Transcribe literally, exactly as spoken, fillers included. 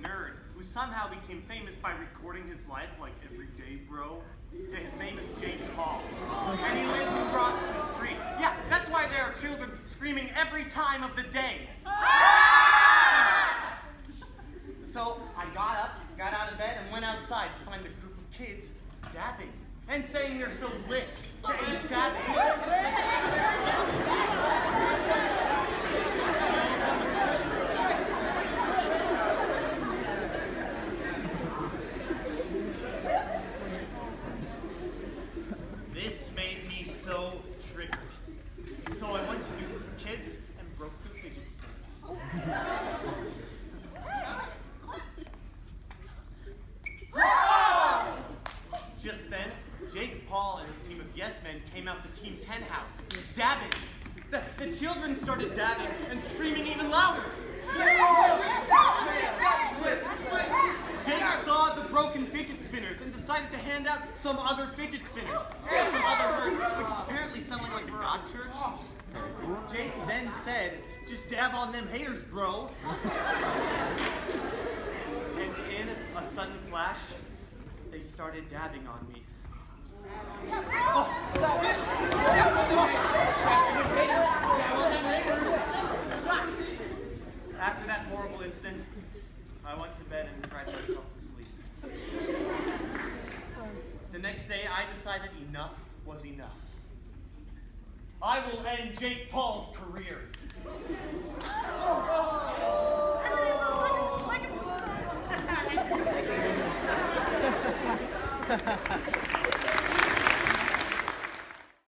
nerd who somehow became famous by recording his life like every day, bro. Yeah, his name is Jake Paul. And he lives across the street. Yeah, that's why there are children screaming every time of the day. So I got up, got out of bed, and went outside to find a group of kids dabbing and saying they're so lit, getting savage. This made me so triggered. So I went to the group of kids and broke their fidget spinners. Just then, Jake Paul and his team of yes men came out the Team ten house, dabbing. The, the children started dabbing and screaming even louder. Jake saw the broken fidget spinners and decided to hand out some other fidget spinners and some other words, which is apparently sounding like God Church. Jake then said, "Just dab on them haters, bro." And in a sudden flash, they started dabbing on me. Oh. After that horrible incident, I went to bed and cried myself to sleep. The next day, I decided enough was enough. I will end Jake Paul's career. Oh.